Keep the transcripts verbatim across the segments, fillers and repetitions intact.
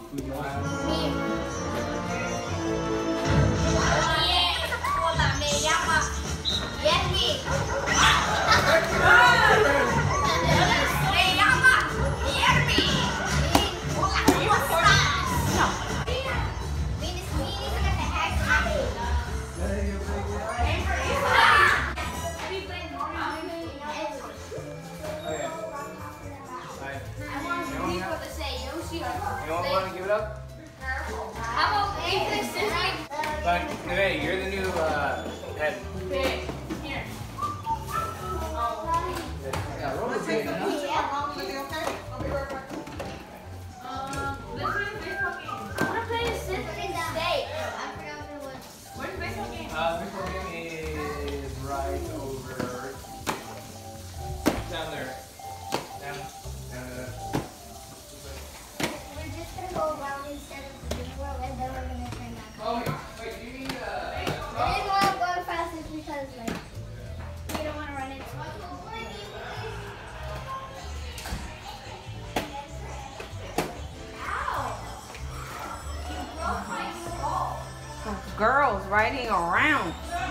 Hola, me llama Jenny. Me llama Jeremy. Hola, ¿cómo estás? Venus, Venus, and the heck. I want people to say Yoshi or You don't want to give it up? how about if this is like But hey, you're the new uh, head. big? Here. Yeah, roll the tape, huh? Uh, let's play the baseball game. I want to play the State. Where's the baseball game? Uh, baseball game is right over down there. Down, down there. We're just gonna go around instead of the big world, and then we're gonna turn back. Oh, wait, wait, you need uh. The reason why I'm going fast is because like we don't want to run into Girls riding around.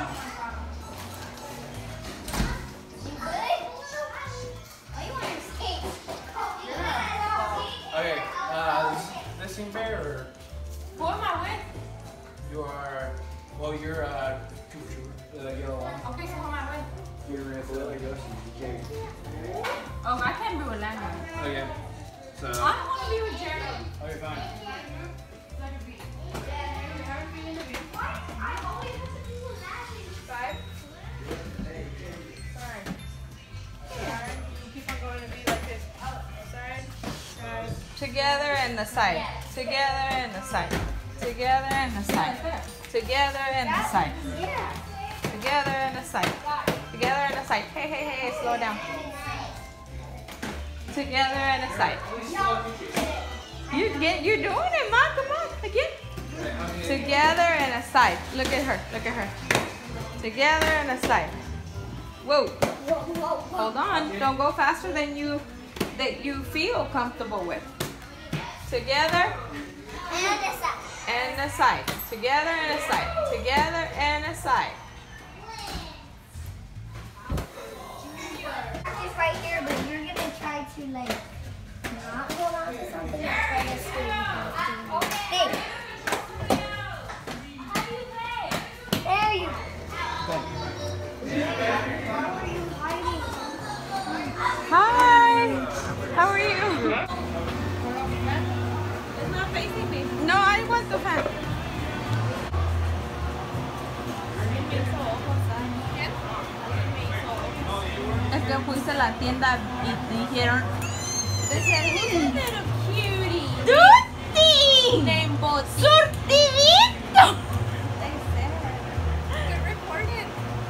You good? Oh, you want to skate? Okay, uh, this, this seem fair or Who am I with? you are? Well, you're uh, the yellow one. Okay, so who am I with? You're with the other Yoshi. Okay. Oh, I can't be with Landon. Okay. So. I don't want to be with Jeremy. Okay, fine. Five. Sorry. Sorry. You keep on going to be like this. Outside. Guys. Together and the side. Together and the side. Together and the side. Together and the side. Yeah. Together and the side. Together and the side. Hey, hey, hey, hey, slow down. Together and the side. You get, you're doing it, Mom. Come on, again. Together and a side. Look at her. Look at her. Together and a side. Whoa. Whoa, whoa, whoa. Hold on. Don't go faster than you that you feel comfortable with. Together And this side. and a side. Together and a side. Together and a side. It's right here, but you're gonna try to like not hold on to something and try to stay. Hey. There you go. Where are you hiding? Hi. How are you? It's not facing me. No, I want the fan. Es que fuiste a la tienda y te dijeron. Decían, who's a little cutie? ¡Tuti! Named Boti. ¡Surtidito! Good recorded.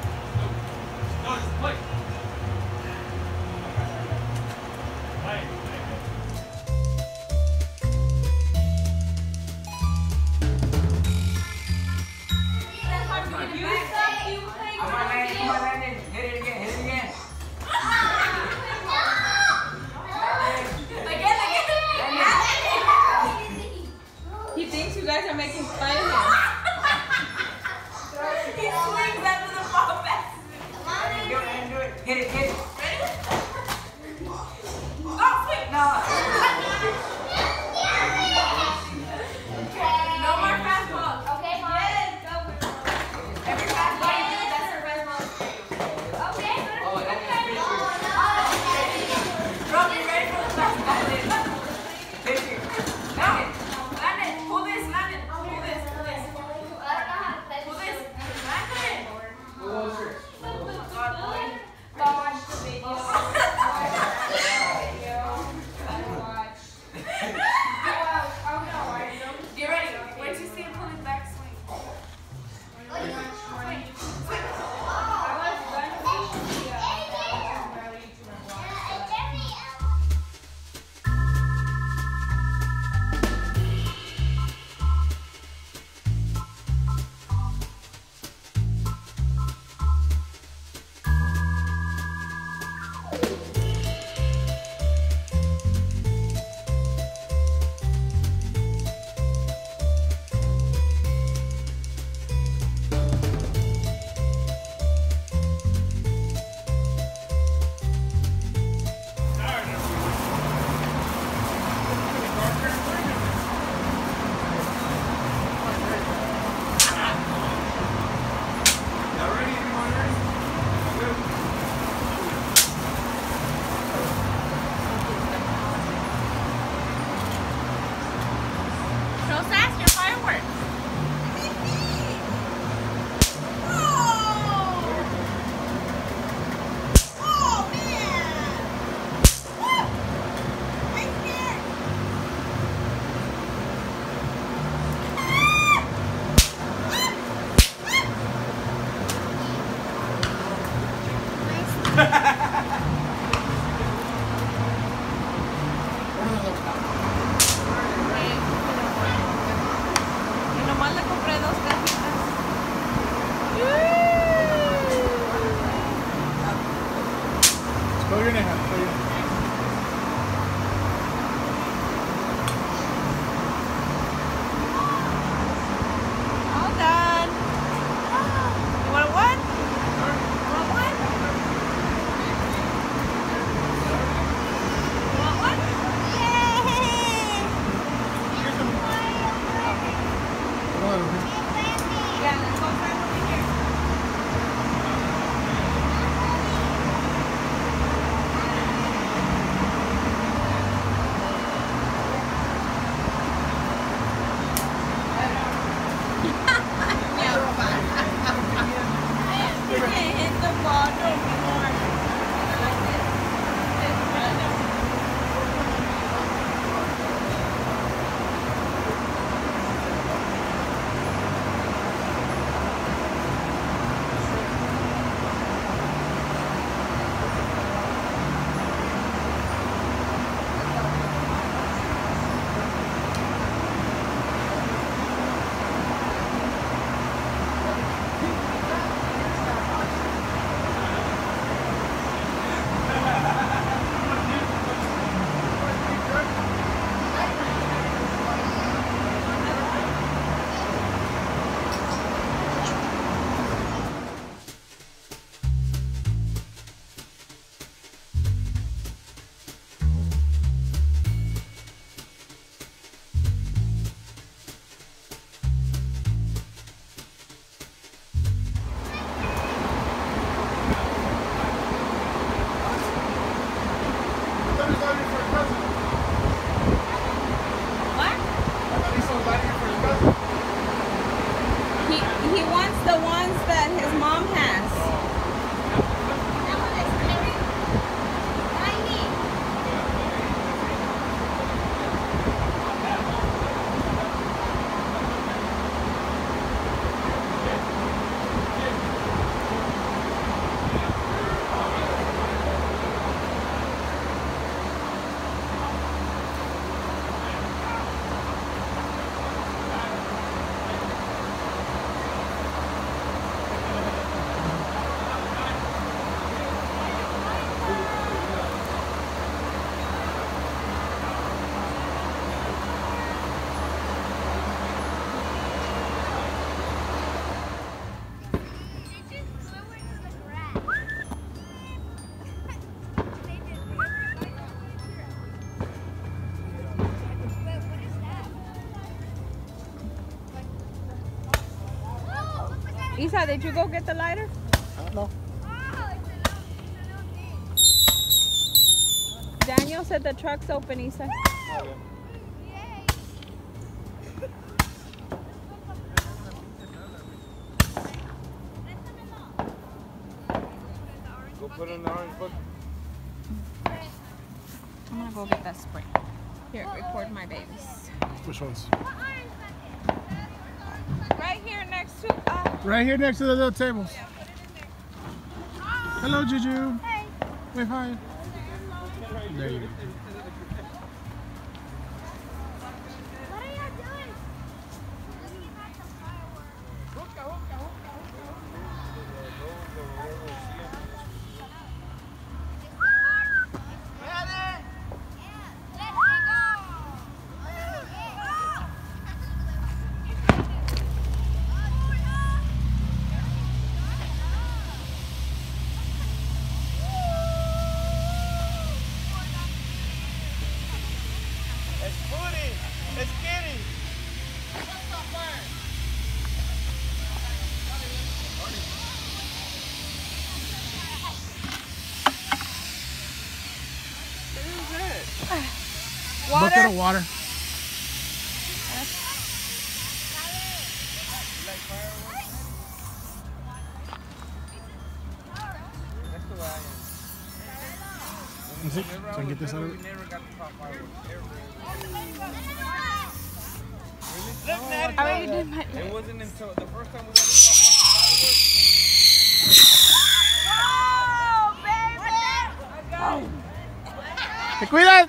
He thinks you guys are making fun of him. He swings after the ball back. Go ahead and do it. Hit it, hit it. Oh, swing! No. No more fastballs. Okay, Mom. Yes, go. Every fastball you do, that's a red ball. Okay. Oh, that is Robbie, ready for the fastball? picture. Picture. No. Land it. Pull this, land it. Pull this, pull this. the ones that his mom has. That one is very tiny. Isa, did you go get the lighter? Uh, no. Daniel said the truck's open, Isa. Oh, yeah. Go put it in the orange book. I'm gonna go get that spray. Here, record my babies. Which ones? Right here next to, uh, Right here next to the little tables. Hello, Juju. Hey. Wave hi. There you go. What are y'all doing? It's Booty. It's Kitty. water. Bucket of water. That's it. So I can get this out of it. I already did my. It wasn't until the first time we got to fireworks. Oh, baby! ¡Te cuidas!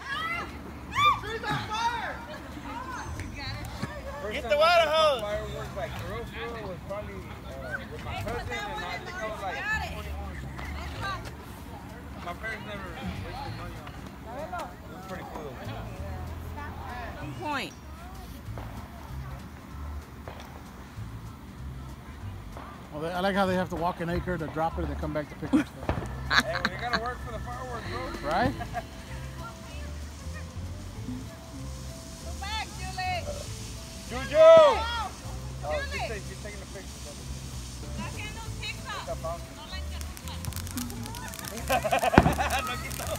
Get the water hose. Fireworks like real real was probably uh, with my cousin, and I think I was like twenty-one. My parents never wasted money on it. It was pretty cool. Point. Well, they, I like how they have to walk an acre to drop it and then come back to pick up stuff. Hey, well, you gotta work for the fireworks, bro. Right? Juju! Oh, she said she's taking a picture. What's up, Mom? No quito.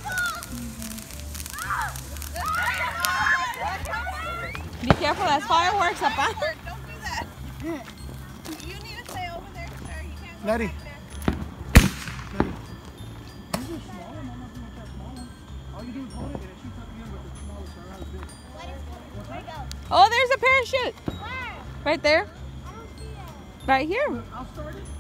Be careful, that's fireworks, Papa. Don't do that. You need to stay over there, sir. You can't go Letty. back there. Letty. These are small, I'm not gonna that small one. All you do is hold it and it shoots up again with the smallest, so not as big. Where to go? Oh, there's a parachute. Where? Right there. I don't see it. Right here. I'll start it.